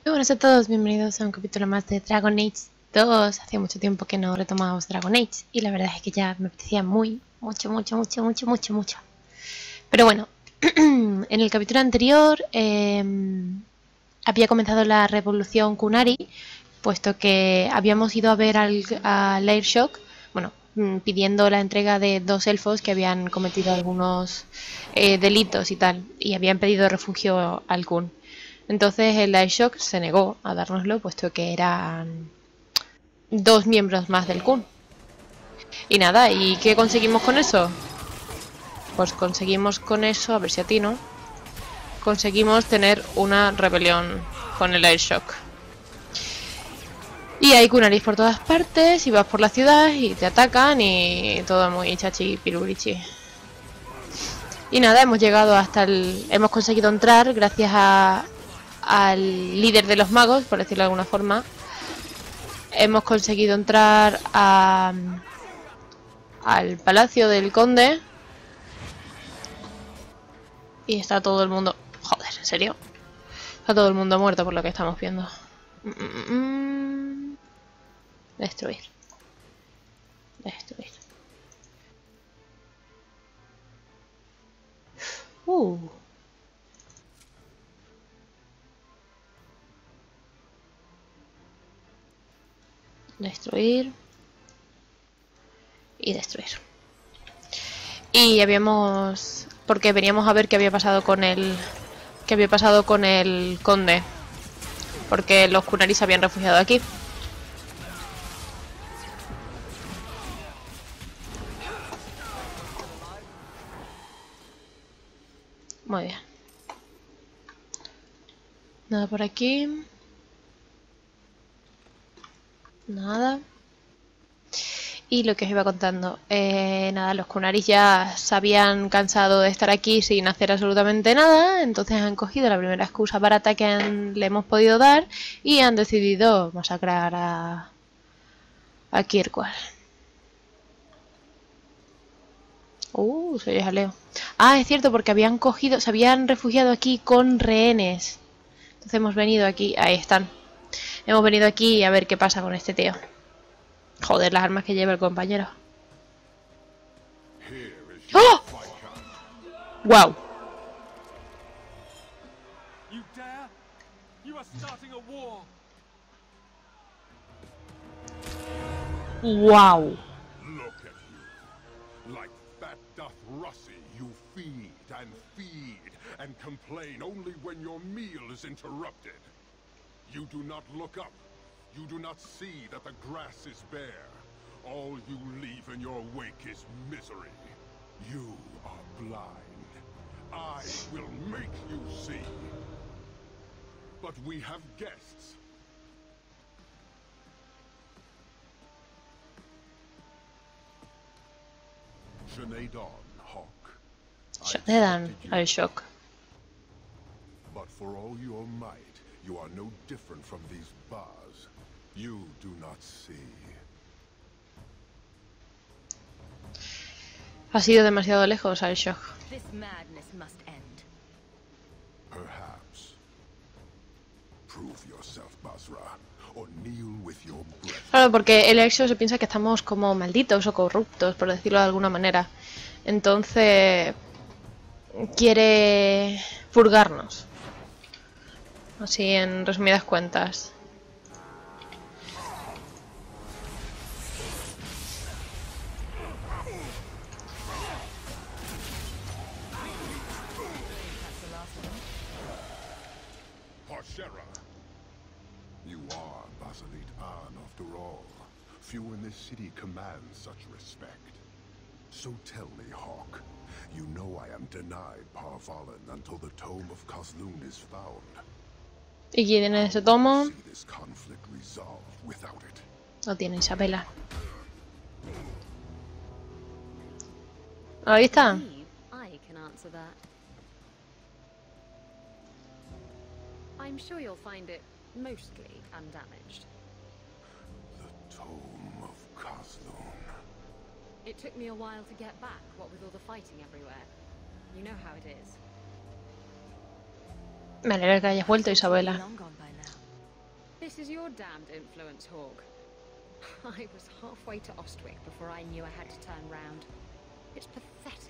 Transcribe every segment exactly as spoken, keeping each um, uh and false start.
Muy buenas a todos, bienvenidos a un capítulo más de Dragon Age dos. Hacía mucho tiempo que no retomábamos Dragon Age y la verdad es que ya me apetecía muy, mucho, mucho, mucho, mucho, mucho, mucho. Pero bueno, en el capítulo anterior eh, había comenzado la revolución Qunari, puesto que habíamos ido a ver al, al Airshock, bueno, pidiendo la entrega de dos elfos que habían cometido algunos eh, delitos y tal, y habían pedido refugio al Qun. Entonces el Airshock se negó a dárnoslo, puesto que eran dos miembros más del Qun. Y nada, ¿y qué conseguimos con eso? Pues conseguimos con eso, a ver si atino, conseguimos tener una rebelión con el Airshock. Y hay Qunaris por todas partes, y vas por la ciudad y te atacan y todo muy chachi pirurichi. Y nada, hemos llegado hasta el... hemos conseguido entrar gracias a, al líder de los magos, por decirlo de alguna forma. Hemos conseguido entrar a, al palacio del conde. Y está todo el mundo... Joder, ¿en serio? Está todo el mundo muerto por lo que estamos viendo. Mm, mm, mm. Destruir. Destruir. Uh. Destruir. Y destruir. Y habíamos... porque veníamos a ver qué había pasado con el... qué había pasado con el conde. Porque los Qunari se habían refugiado aquí. Muy bien. Nada por aquí. Nada. Y lo que os iba contando, eh, nada, los Qunari ya se habían cansado de estar aquí sin hacer absolutamente nada, entonces han cogido la primera excusa barata que han, le hemos podido dar y han decidido masacrar a, a Kirkwall. Uh, soy jaleo. Ah, es cierto, porque habían cogido, se habían refugiado aquí con rehenes. Entonces hemos venido aquí, ahí están. Hemos venido aquí a ver qué pasa con este tío. Joder, las armas que lleva el compañero. ¡Oh! ¡Wow! ¡Wow! Look at you. Like fat Dothraki, you feed and feed and complain only when your meal is interrupted. You do not look up. You do not see that the grass is bare. All you leave in your wake is misery. You are blind. I will make you see. But we have guests. Shan'adon, Hawk. Shan'adon, Airshock. But for all your might, you are no different from these bars. You do not see. Ha sido demasiado lejos, Airshock. This madness must end. Perhaps. Prove yourself, Basra, or kneel with your breath. Claro, porque el Airshock se piensa que estamos como malditos o corruptos, por decirlo de alguna manera. Entonces quiere purgarnos. Así en resumidas cuentas. Parshera. You are Basalit An after all. Few in this city command such respect. So tell me, Hawk, you know I am denied Parvalan until the Tome of Kazloon is found. ¿Y quién tiene ese tomo? See this conflict resolved without it. Lo tiene Isabela. Ahí está. I can answer that. I'm sure you'll find it mostly undamaged. The Tome of Kazloon. It took me a while to get back, what with all the fighting everywhere. You know how it is. Me alegra que hayas vuelto, Isabela. Long gone by now. This is your damned influence, Hawk. I was halfway to Ostwick before I knew I had to turn round. It's pathetic.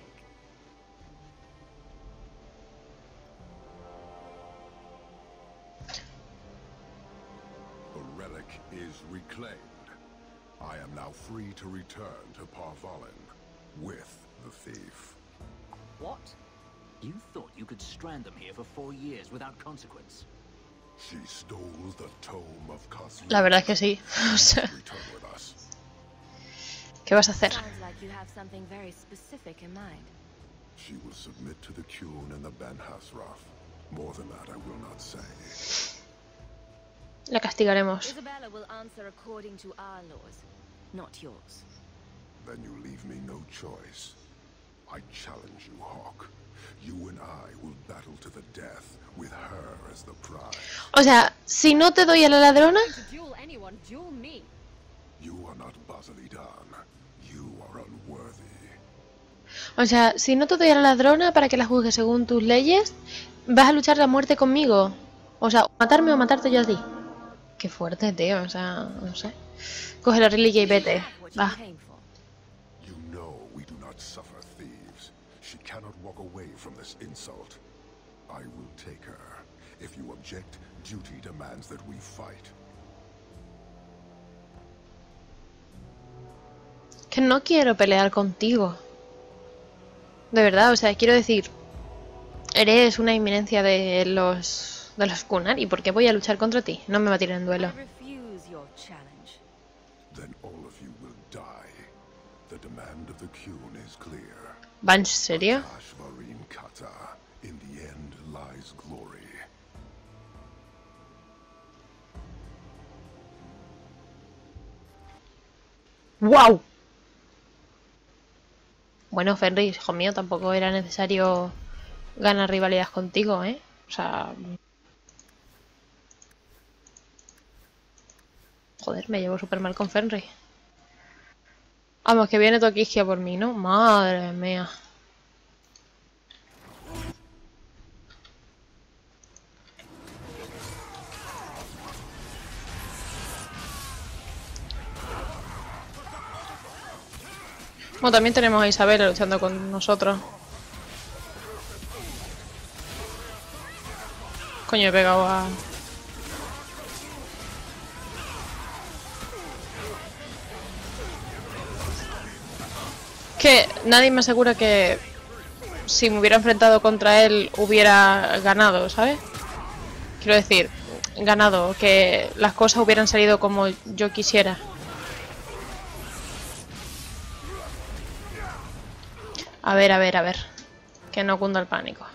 The relic is reclaimed. I am now free to return to Parvalin with the thief. What? You thought you could strand them here for four years without consequence? She stole the tome of Cosmere. La verdad es que sí. O sea, Return with us. ¿qué vas a hacer? Sounds like you have something very specific in mind. She will submit to the Qun and the Ben Hasraf. More than that, I will not say. La castigaremos. Isabella will answer according to our laws, not yours. Then you leave me no choice. I challenge you, Hawk. You and I will battle to the death with her as the prize. O sea, si no te doy a la ladrona... To duel anyone, duel me. You are not Basilidan. You are unworthy. O sea, si no te doy a la ladrona para que la juzgues según tus leyes, vas a luchar la muerte conmigo. O sea, matarme o matarte yo a ti. Qué fuerte, tío. O sea, no sé. Coge la reliquia y vete. Va. You know we do not suffer thieves. She cannot walk away from this insult. I will take her. If you object, duty demands that we fight. Que no quiero pelear contigo. De verdad, o sea, quiero decir... Eres una inminencia de los... De los Qunari. ¿Por qué voy a luchar contra ti? No me va a tirar en duelo. I refuse your challenge. Then all of you will die. The demand of the Qun is clear. ¿Va en serio? Ashvarin Kata. In the end lies glory. ¡Wow! Bueno, Fenris, hijo mío, tampoco era necesario ganar rivalidad contigo, ¿eh? O sea... Joder, me llevo súper mal con Fenris. Vamos, que viene Toquiskia por mí, ¿no? Madre mía. Bueno, también tenemos a Isabela luchando con nosotros. Coño, he pegado a... Que nadie me asegura que si me hubiera enfrentado contra él hubiera ganado, ¿sabes? Quiero decir, ganado, que las cosas hubieran salido como yo quisiera. A ver, a ver, a ver. Que no cunda el pánico.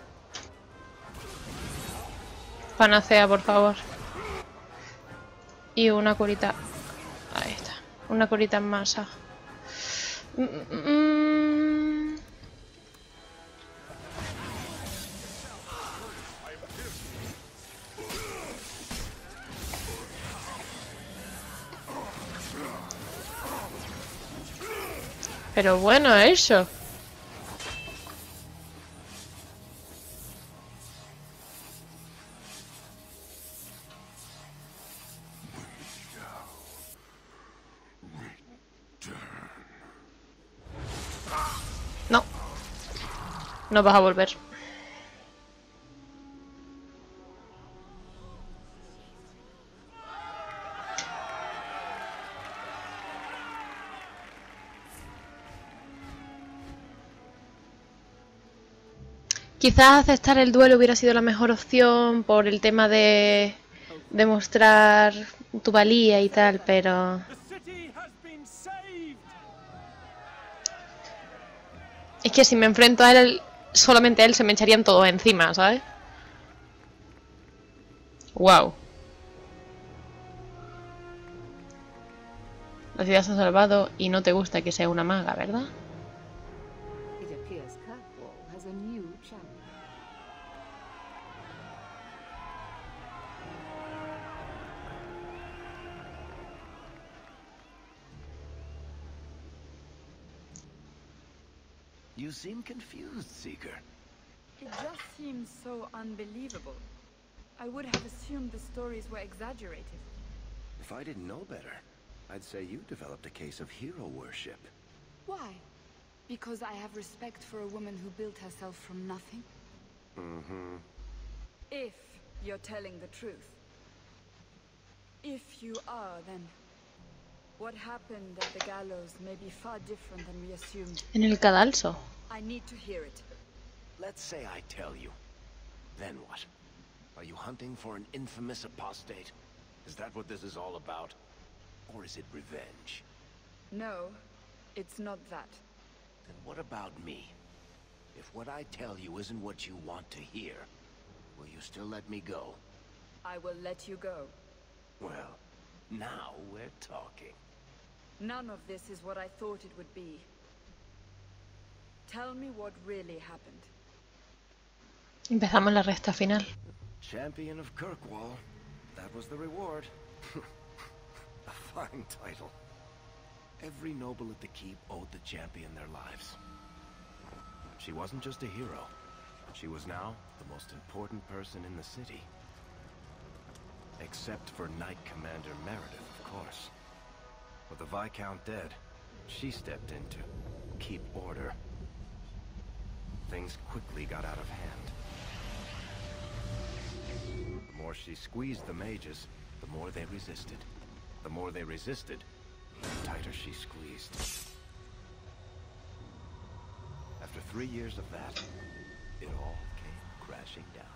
Panacea, por favor. Y una curita. Ahí está. Una curita en masa. Mm. Pero bueno, eso. No. No vas a volver. Quizás aceptar el duelo hubiera sido la mejor opción por el tema de demostrar tu valía y tal, pero... Es que si me enfrento a él, solamente a él se me echarían todos encima, ¿sabes? Wow. La ciudad se ha salvado y no te gusta que sea una maga, ¿verdad? It appears Kirkwall has a new champion. You seem confused, Seeker. It just seems so unbelievable. I would have assumed the stories were exaggerated. If I didn't know better, I'd say you developed a case of hero worship. Why? Because I have respect for a woman who built herself from nothing? Mm-hmm. If you're telling the truth. If you are, then what happened at the gallows may be far different than we assumed. En el cadalso. I need to hear it. Let's say I tell you. Then what? Are you hunting for an infamous apostate? Is that what this is all about? Or is it revenge? No, it's not that. Then what about me? If what I tell you isn't what you want to hear, will you still let me go? I will let you go. Well, now we're talking. None of this is what I thought it would be. Tell me what really happened. Empezamos la recta final. Champion of Kirkwall. That was the reward. A fine title. Every noble at the keep owed the champion their lives. She wasn't just a hero. She was now the most important person in the city. Except for Knight Commander Meredith, of course. With the Viscount dead, she stepped in to keep order. Things quickly got out of hand. The more she squeezed the mages, the more they resisted. The more they resisted, the tighter she squeezed. After three years of that, it all came crashing down.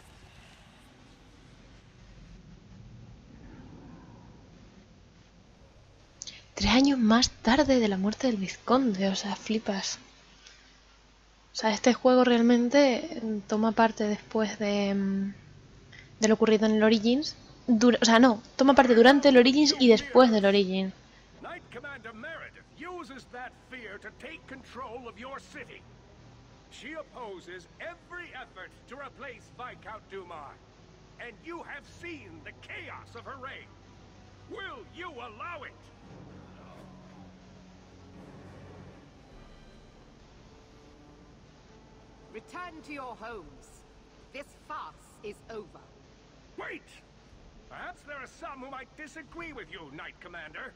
Tres años más tarde de la muerte del vizconde, o sea, flipas. O sea, este juego realmente toma parte después de, de lo ocurrido en el Origins. Dura, o sea, no, toma parte durante el Origins y después del Origins. Knight Commander Meredith uses that fear to take control of your city. She opposes every effort to replace Viscount Dumar. And you have seen the chaos of her reign. Will you allow it? Return to your homes. This farce is over. Wait! Perhaps there are some who might disagree with you, Knight Commander.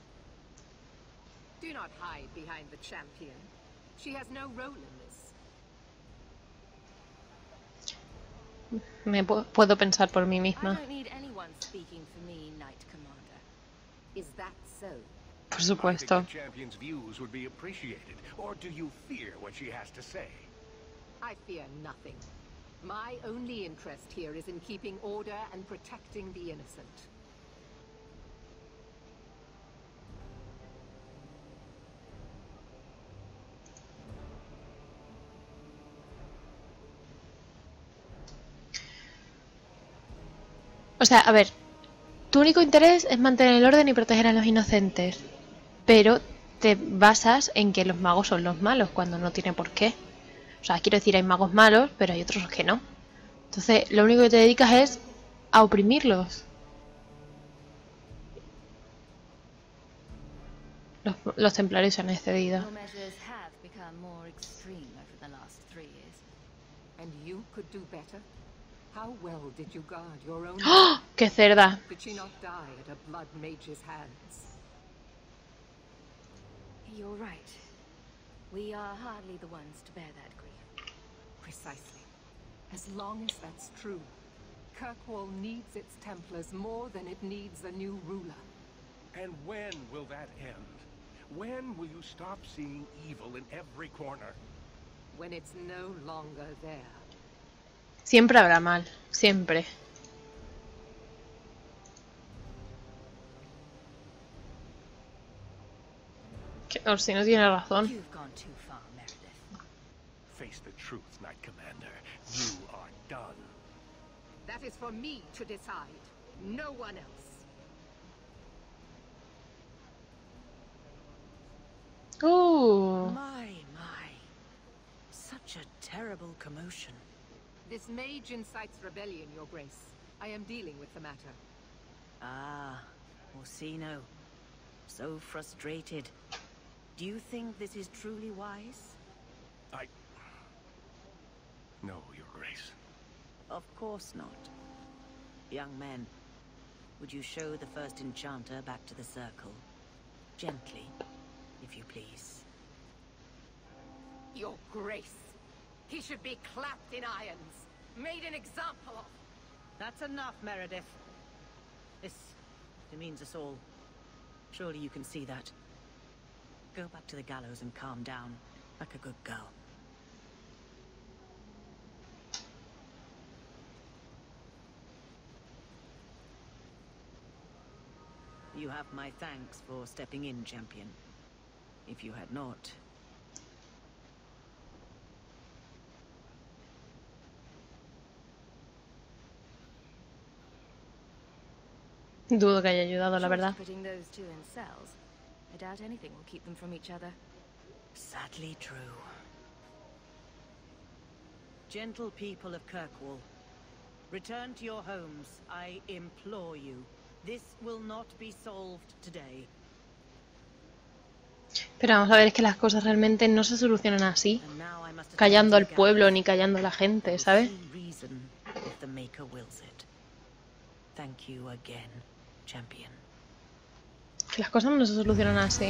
Do not hide behind the champion. She has no role in this. Me pu puedo pensar por mí I misma. don't need anyone speaking for me, Knight Commander. Is that so? Por I supuesto. think the champion's views would be appreciated. Or do you fear what she has to say? I fear nothing. My only interest here is in keeping order and protecting the innocent. O sea, a ver, tu único interés es mantener el orden y proteger a los inocentes, pero te basas en que los magos son los malos cuando no tiene por qué. O sea, quiero decir, hay magos malos, pero hay otros que no. Entonces, lo único que te dedicas es a oprimirlos. Los, los templarios se han excedido. Your measures have become more extreme over the last three years. And you could do better? How well did you guard your own? ¡Oh! ¡Qué cerda! Did she not die at a blood mage's hands? You're right. We are hardly the ones to bear that grief. Precisely. As long as that's true, Kirkwall needs its Templars more than it needs a new ruler. And when will that end? When will you stop seeing evil in every corner? When it's no longer there. Siempre habrá mal, siempre. Que Orsino tiene razón. You've gone too far, Meredith. Face the truth, Knight Commander. You are done. That is for me to decide. No one else. Uh. My, my. Such a terrible commotion. This mage incites rebellion, Your Grace. I am dealing with the matter. Ah, Orsino. So frustrated. Do you think this is truly wise? I... No, Your Grace. Of course not. Young men, would you show the first enchanter back to the circle? Gently, if you please. Your Grace. He should be clapped in irons, made an example of. That's enough, Meredith. This demeans us all. Surely you can see that. Go back to the gallows and calm down, like a good girl. You have my thanks for stepping in, champion. If you had not... Dudo que haya ayudado, la verdad. Putting those two in cells, I doubt anything will keep them from each other. Sadly true. Gentle people of Kirkwall, return to your homes, I implore you. This will not be solved today. Pero vamos a ver, es que las cosas realmente no se solucionan así, callando al pueblo ni callando a la gente, ¿sabes? Thank you again, champion. Que las cosas no se solucionan así.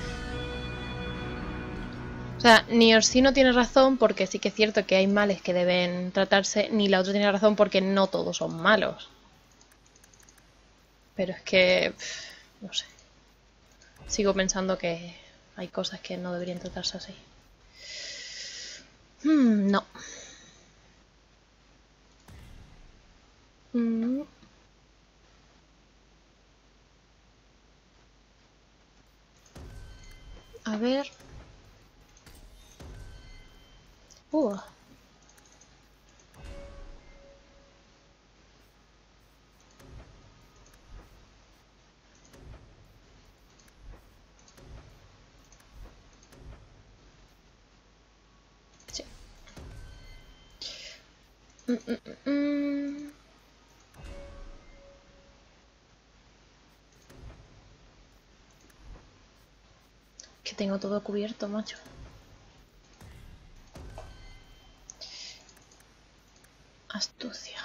O sea, ni Orsino tiene razón porque sí que es cierto que hay males que deben tratarse, ni la otra tiene razón porque no todos son malos. Pero es que... no sé. Sigo pensando que hay cosas que no deberían tratarse así. Hmm, no. Mm. A ver... Uh. Sí. Mm, mm, mm. Que tengo todo cubierto, macho. Astucia.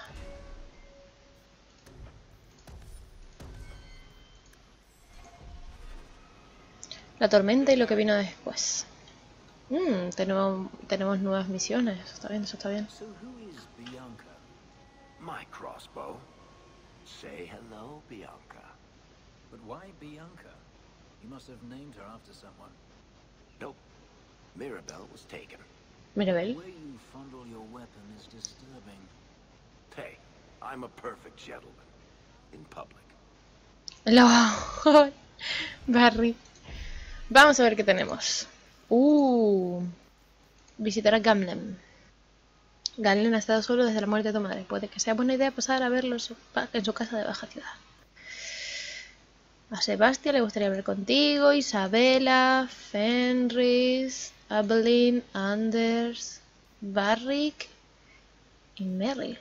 La tormenta y lo que vino después. Mm, tenemos, tenemos nuevas misiones. Está bien, eso está bien. So who is Bianca? My crossbow. Say hello, Bianca. But why Bianca? You must have named her after someone. Nope. Mirabelle was taken. Mirabelle. The way you fondle your weapon is disturbing. Hey, I'm a perfect gentleman. In public. Lo... Barry. Vamos a ver qué tenemos. Uh, visitar a Gamlem. Gamlem ha estado solo desde la muerte de tu madre. Puede que sea buena idea pasar a verlo en su, en su casa de baja ciudad. A Sebastia le gustaría hablar contigo. Isabela, Fenris, Abelin, Anders, Barrick y Merrill.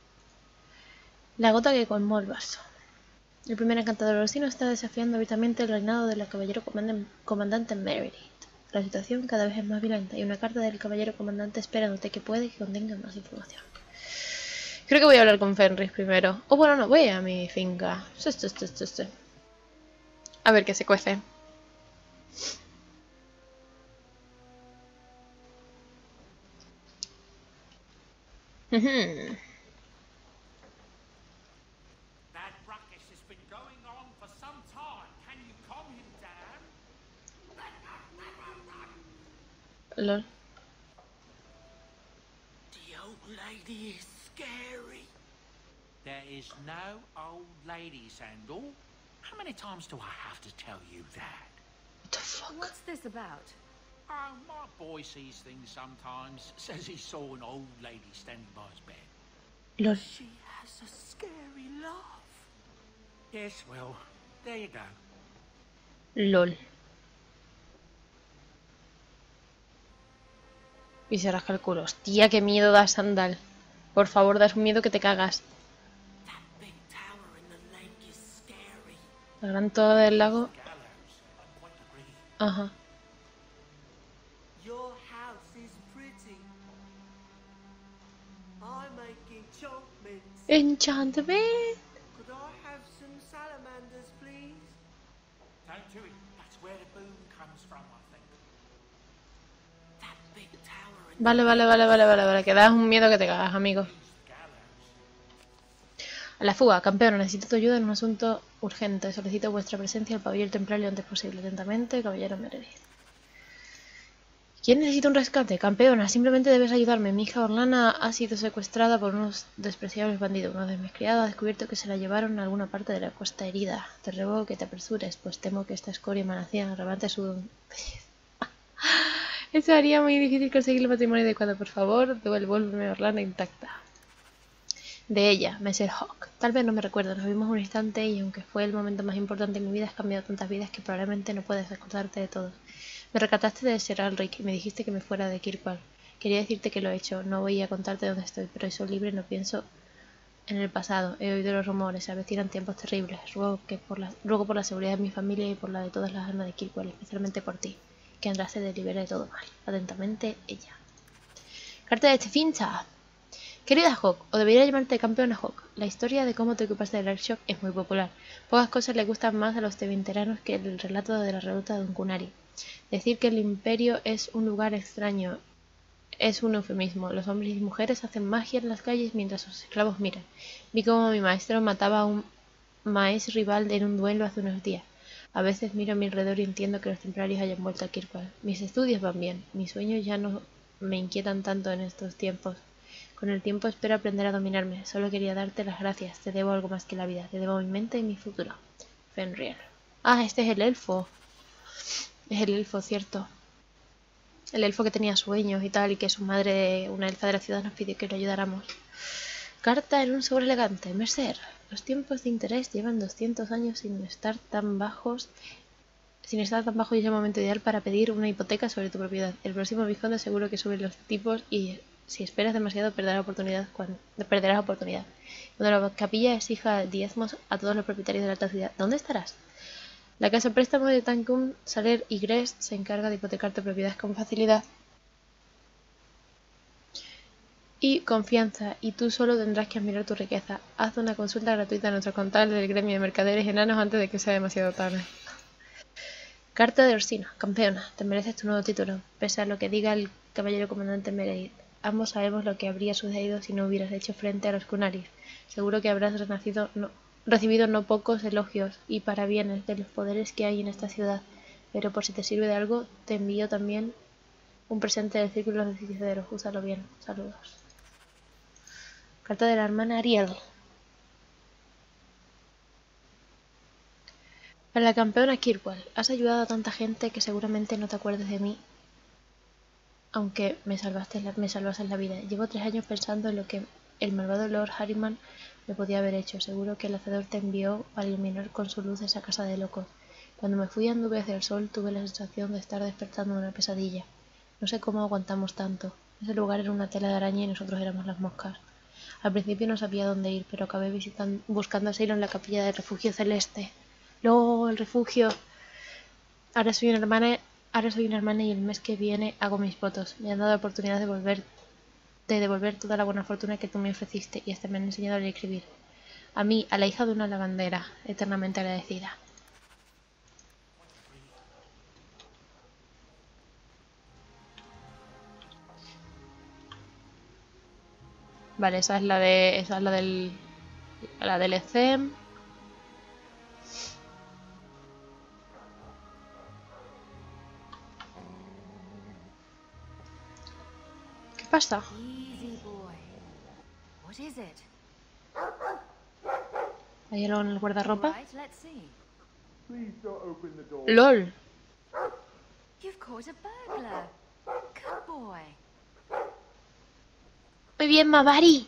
La gota que colmó el vaso. El primer encantador orsino está desafiando habitualmente el reinado del caballero comandante Meredith. La situación cada vez es más violenta y una carta del caballero comandante esperándote que puede que contenga más información. Creo que voy a hablar con Fenris primero. O bueno, no, voy a mi finca. A ver qué se cuece. Uh-huh. Lol. The old lady is scary. There is no old lady, Sandal. How many times do I have to tell you that? What the fuck? What's this about? Oh, my boy sees things sometimes. Says he saw an old lady standing by his bed. Lol. She has a scary laugh. Yes, well, there you go. Lol. Y se rasca el culo. Hostia, qué miedo da Sandal. Por favor, das un miedo que te cagas. La gran torre del lago. Ajá. Your house is pretty. I make enchantments. Enchantment. Could I have some salamanders, please? Don't do it. That's where the boom comes from, I think. That big tower in Vale, vale, vale, vale, vale, vale. Que das un miedo que te cagas, amigo. A la fuga, campeón, necesito tu ayuda en un asunto urgente. Solicito vuestra presencia al pabellón templario lo antes posible. Atentamente, caballero Meredith. ¿Quién necesita un rescate? Campeona, simplemente debes ayudarme. Mi hija Orlana ha sido secuestrada por unos despreciables bandidos. Uno de mis criados ha descubierto que se la llevaron a alguna parte de la costa herida. Te ruego que te apresures, pues temo que esta escoria manacía arrebate su... Eso haría muy difícil conseguir el matrimonio adecuado. Por favor, devuélveme a Orlana intacta. De ella, Messer Hawk. Tal vez no me recuerdo, nos vimos un instante y aunque fue el momento más importante de mi vida, has cambiado tantas vidas que probablemente no puedes acordarte de todos. Me recataste de Ser Alric y me dijiste que me fuera de Kirkwall. Quería decirte que lo he hecho, no voy a contarte dónde estoy, pero soy libre, no pienso en el pasado. He oído los rumores, se avecinan tiempos terribles. Ruego, que por la, ruego por la seguridad de mi familia y por la de todas las almas de Kirkwall, especialmente por ti, que András se libere de todo mal. Atentamente, ella. Carta de Chefincha. Querida Hawk, o debería llamarte campeona Hawk, la historia de cómo te ocupaste del Arkshock es muy popular. Pocas cosas le gustan más a los tevinteranos que el relato de la revuelta de Unkunari. Decir que el imperio es un lugar extraño es un eufemismo. Los hombres y mujeres hacen magia en las calles mientras sus esclavos miran. Vi cómo mi maestro mataba a un maes rival en un duelo hace unos días. A veces miro a mi alrededor y entiendo que los templarios hayan vuelto a Kirkwall. Mis estudios van bien, mis sueños ya no me inquietan tanto en estos tiempos. Con el tiempo espero aprender a dominarme. Solo quería darte las gracias. Te debo algo más que la vida. Te debo mi mente y mi futuro. Fenrir. Ah, este es el elfo. Es el elfo, cierto. El elfo que tenía sueños y tal, y que su madre, una elfa de la ciudad, nos pidió que lo ayudáramos. Carta en un sobre elegante. Mercer. Los tiempos de interés llevan doscientos años sin estar tan bajos. Sin estar tan bajo y es el momento ideal para pedir una hipoteca sobre tu propiedad. El próximo vizconde seguro que sube los tipos y... si esperas demasiado, perderás oportunidad cuando, perderás oportunidad. Cuando la capilla exija diezmos a todos los propietarios de la alta ciudad, ¿dónde estarás? La casa préstamo de Tancum, Saler y Gres se encarga de hipotecarte propiedades con facilidad y confianza, y tú solo tendrás que admirar tu riqueza. Haz una consulta gratuita a nuestro contable del gremio de mercaderes enanos antes de que sea demasiado tarde. Carta de Orsina, campeona, te mereces tu nuevo título, pese a lo que diga el caballero comandante Meredith. Ambos sabemos lo que habría sucedido si no hubieras hecho frente a los Kunaris. Seguro que habrás renacido, no, recibido no pocos elogios y parabienes de los poderes que hay en esta ciudad, pero por si te sirve de algo, te envío también un presente del Círculo de Hechiceros. Úsalo bien. Saludos. Carta de la hermana Ariel. Para la campeona Kirkwall, has ayudado a tanta gente que seguramente no te acuerdes de mí. Aunque me salvaste, la, me salvaste la vida. Llevo tres años pensando en lo que el malvado Lord Harriman me podía haber hecho. Seguro que el hacedor te envió para iluminar con su luz esa casa de locos. Cuando me fui anduve hacia el sol, tuve la sensación de estar despertando de una pesadilla. No sé cómo aguantamos tanto. Ese lugar era una tela de araña y nosotros éramos las moscas. Al principio no sabía dónde ir, pero acabé visitando, buscando asilo en la capilla del refugio celeste. ¡Luego el refugio! Ahora soy una hermana... Ahora soy una hermana y el mes que viene hago mis votos. Me han dado la oportunidad de, volver, de devolver toda la buena fortuna que tú me ofreciste y hasta me han enseñado a leer y escribir. A mí, a la hija de una lavandera, eternamente agradecida. Vale, esa es la de... Esa es la del... La del E C E M. ¿Qué pasa? ¿Hay algo en el guardarropa? ¡Lol! Muy bien, Mavari.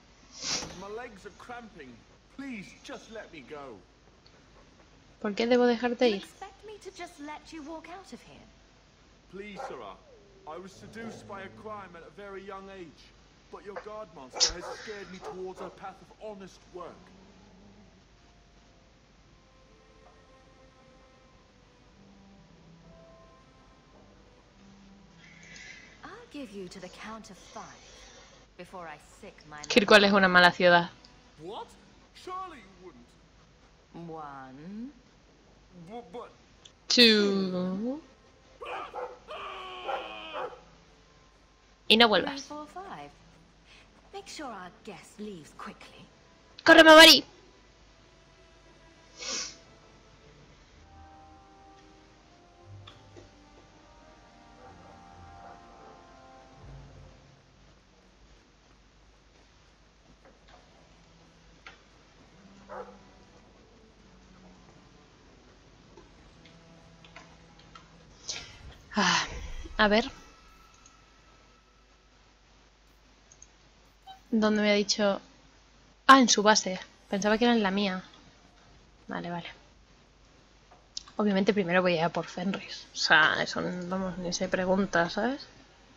¿Por qué debo dejarte ir? Please, Sarah. I was seduced by a crime at a very young age, but your guard monster has scared me towards a path of honest work. I'll give you to the count of five before I sick my Kirkwall es una mala ciudad. What? Surely you wouldn't. One. But, but Two. Y no vuelvas. Three, four, five. Make sure our guest leaves quickly. ¡Corre, Mabari! Ah, a ver. ¿Dónde me ha dicho? Ah, en su base. Pensaba que era en la mía. Vale, vale. Obviamente primero voy a ir a por Fenris. O sea, eso vamos, ni se pregunta, ¿sabes?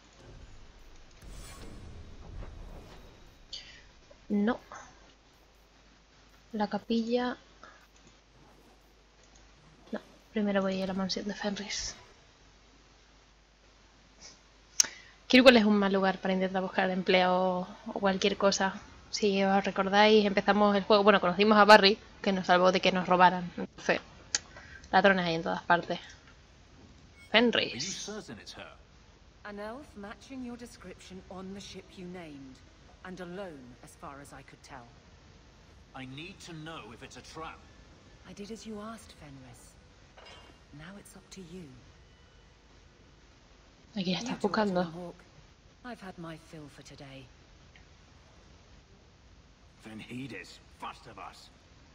No. La capilla... No, primero voy a ir a la mansión de Fenris. Kirkwall es un mal lugar para intentar buscar empleo o cualquier cosa. Si os recordáis, empezamos el juego... Bueno, conocimos a Barry, que nos salvó de que nos robaran. Entonces, ladrones hay en todas partes. Fenris. An elf matching your description on the ship you named, and alone as far as I could tell. I need to know if it's a trap. I did as you asked, Fenris. Now it's up to you. Aquí ya estás buscando. I've had my fill for today. Venhidis, first of us.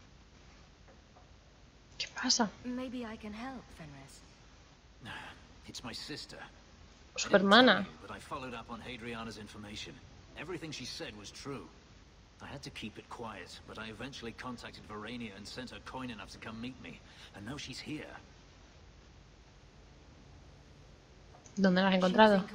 ¿Qué pasa? Maybe I can help, Fenris. It's my sister. Su hermana. But I followed up on Hadriana's information. Everything she said was true. I had to keep it quiet, but I eventually contacted Verania and sent her coin enough to come meet me. And now she's here. ¿Dónde la has encontrado?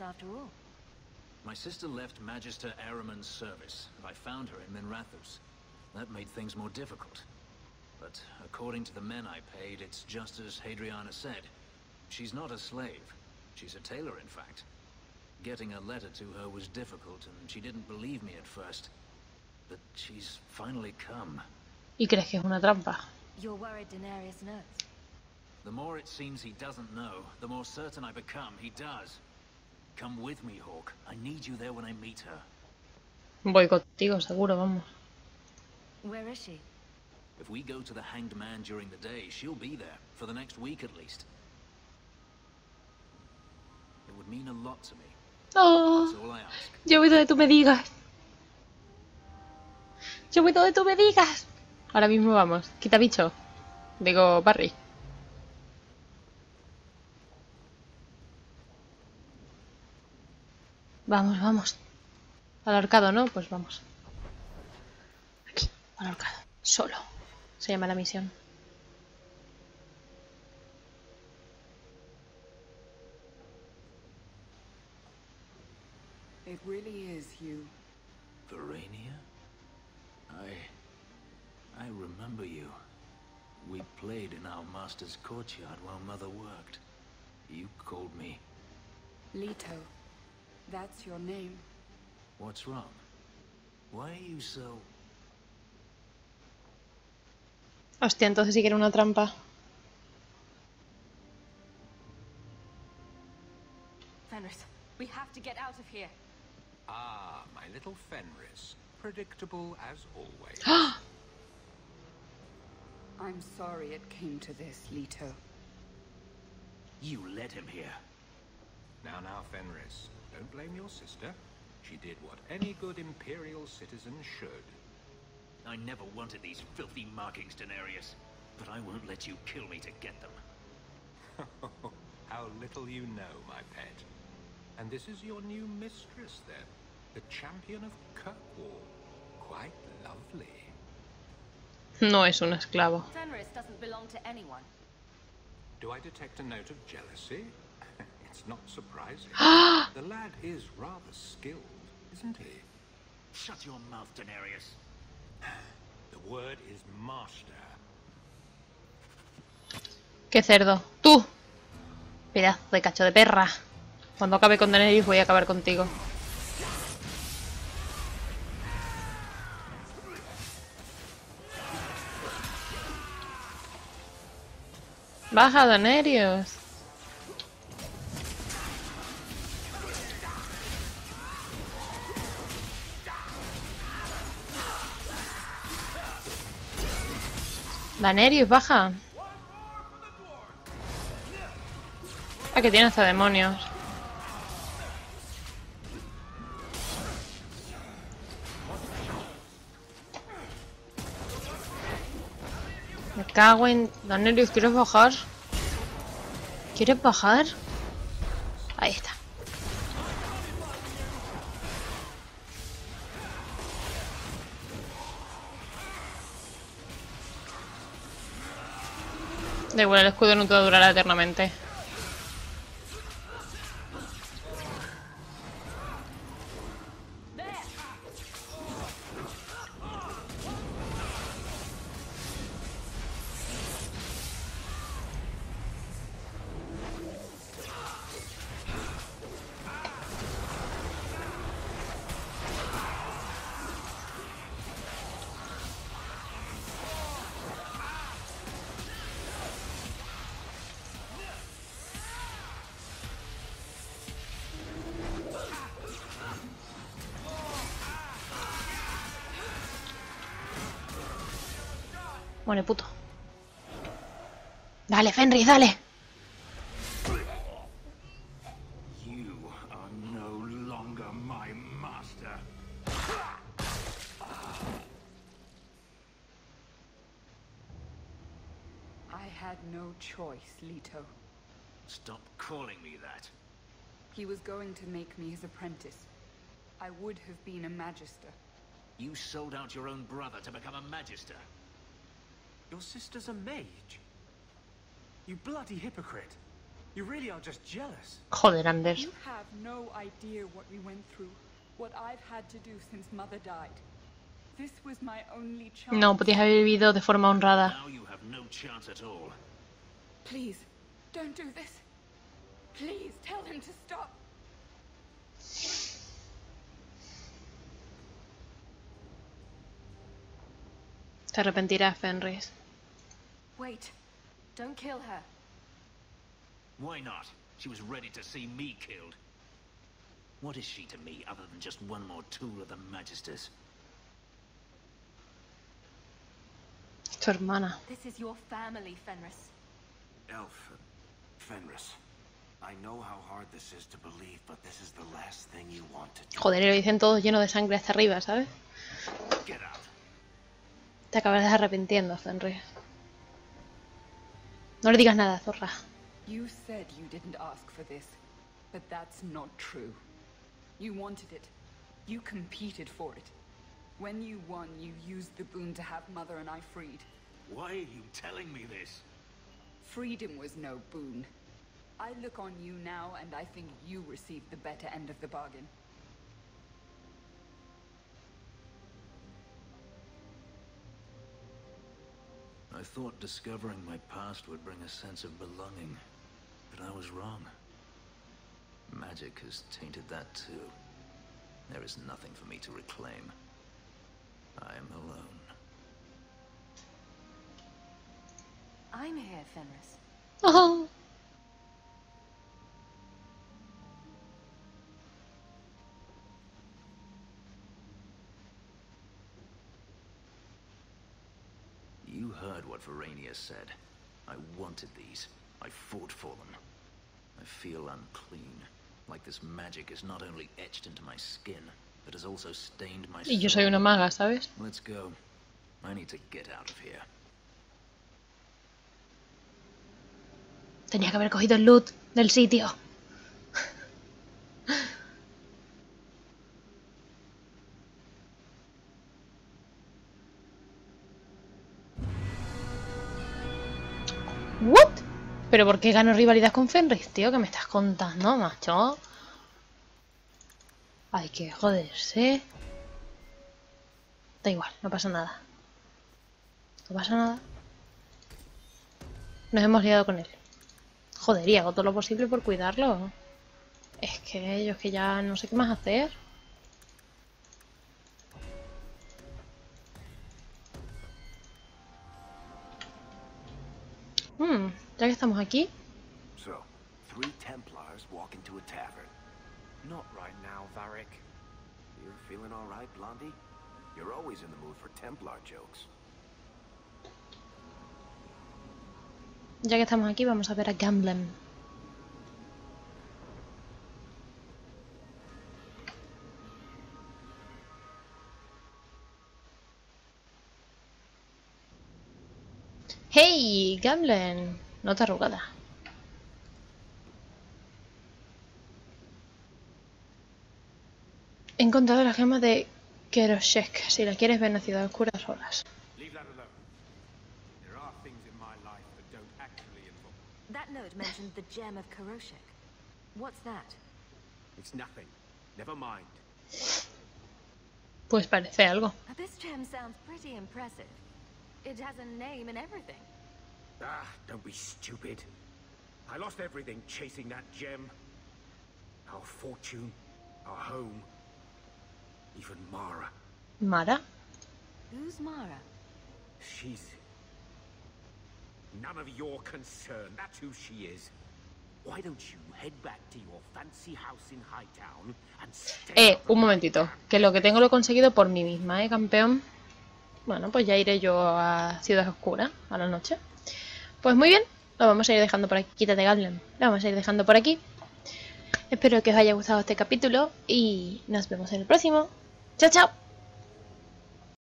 My sister left Magister Ahriman's service, and I found her in Minrathous. That made things more difficult. But according to the men I paid, it's just as Hadriana said. She's not a slave. She's a tailor, in fact. Getting a letter to her was difficult, and she didn't believe me at first. But she's finally come. ¿Y crees que es una trampa? You're worried Daenerys knows. The more it seems he doesn't know, the more certain I become he does. Come with me, Hawk. I need you there when I meet her. Voy contigo, seguro, vamos. Where is she? If we go to the Hanged Man during the day, she'll be there, for the next week at least. It would mean a lot to me. Oh, That's all I ask. yo voy donde tú me digas. Yo voy donde tú me digas. Ahora mismo vamos. Quita bicho. Digo, Barry. Vamos, vamos. Al ahorcado, ¿no? Pues vamos. Aquí, al ahorcado. Solo. Se llama la misión. It really is you. Verania? I... I remember you. We played in our master's courtyard while Mother worked. You called me. Leto. That's your name. What's wrong? Why are you so... Hostia, entonces sí que era una trampa. Fenris, we have to get out of here. Ah, my little Fenris. Predictable as always. I'm sorry it came to this, Leto. You led him here. Now, now, Fenris. Don't blame your sister. She did what any good Imperial citizen should. I never wanted these filthy markings, Daenerys. But I won't let you kill me to get them. How little you know, my pet. And this is your new mistress, then? The champion of Kirkwall. Quite lovely. No es un esclavo. Fenris doesn't belong to anyone. Do I detect a note of jealousy? It's not surprising. The lad is rather skilled, isn't he? Shut your mouth, Daenerys. The word is master. ¡Qué cerdo! ¡Tú! Pedazo de cacho de perra. Cuando acabe con Daenerys voy a acabar contigo. Baja, Daenerys. Daenerys, baja. Ah, que tiene hasta demonios. Me cago en... Daenerys, ¿quieres bajar? ¿Quieres bajar? Ahí está. Da igual, el escudo no te durará eternamente. Bueno, puto. Dale, Fenris, dale. You are no longer my master. I had no choice, Leto. Stop calling me that. He was going to make me his apprentice. I would have been a magister. You sold out your own brother to become a magister. Your sister's a mage? You bloody hypocrite. You really are just jealous. Joder, Anders. You have no idea what we went through. What I've had to do since Mother died. This was my only chance. No, podías haber vivido de forma honrada. Now you have no chance at all. Please, don't do this. Please, tell him to stop. Te arrepentirás, Fenris. Wait. Don't kill her. Why not? She was ready to see me killed. What is she to me other than just one more tool of the Magisters? Tu hermana. This is your family, Fenris. Elf, Fenris. I know how hard this is to believe, but this is the last thing you want to do. Joder, lo dicen todos lleno de sangre hasta arriba, ¿sabes? Get out. Te acabarás arrepintiendo, Fenris. No le digas nada, zorra. You said you didn't ask for this, but that's not true. You wanted it. You competed for it. When you won, you used the boon to have Mother and I freed. Why are you telling me this? Freedom was no boon. I look on you now, and I think you received the better end of the bargain. I thought discovering my past would bring a sense of belonging, but I was wrong. Magic has tainted that too. There is nothing for me to reclaim. I am alone. I'm here, Fenris. Oh. You heard what Verania said. I wanted these. I fought for them. I feel unclean. Like this magic is not only etched into my skin, but has also stained my soul. Y yo soy una maga, ¿sabes? Let's go. I need to get out of here. Tenía que haber cogido el loot del sitio. ¿What? ¿Pero por qué gano rivalidad con Fenris, tío? ¿Qué me estás contando, macho? Hay que joderse. Da igual, no pasa nada. No pasa nada. Nos hemos liado con él. Joder, y hago todo lo posible por cuidarlo. Es que yo es que ya no sé qué más hacer. Hmm, Ya que estamos aquí. So, three Templars walk into a tavern. Not right now, Varric. You feeling all right, Blondie? You're always in the mood for Templar jokes. Ya que estamos aquí, vamos a ver a Gamblem. ¡Hey, Gamblem! Nota arrugada. He encontrado la gema de Keroshek. Si la quieres ver en la ciudad oscura, solas. That note mentioned the gem of Keroshek. What's that? It's nothing. Never mind. Pues parece algo. This gem sounds pretty impressive. It has a name and everything. Ah, don't be stupid. I lost everything chasing that gem. Our fortune, our home, even Mara. ¿Mara? Who's Mara? She's none of your concern. That's who she is. Why don't you head back to your fancy house in Hightown and stay? Eh, un momentito. Que lo que tengo lo he conseguido por mí misma, ¿eh, campeón? Bueno, pues ya iré yo a Ciudad Oscura a la noche. Pues muy bien, lo vamos a ir dejando por aquí. Quítate, Gamblem. Lo vamos a ir dejando por aquí. Espero que os haya gustado este capítulo y nos vemos en el próximo. ¡Chao, chao!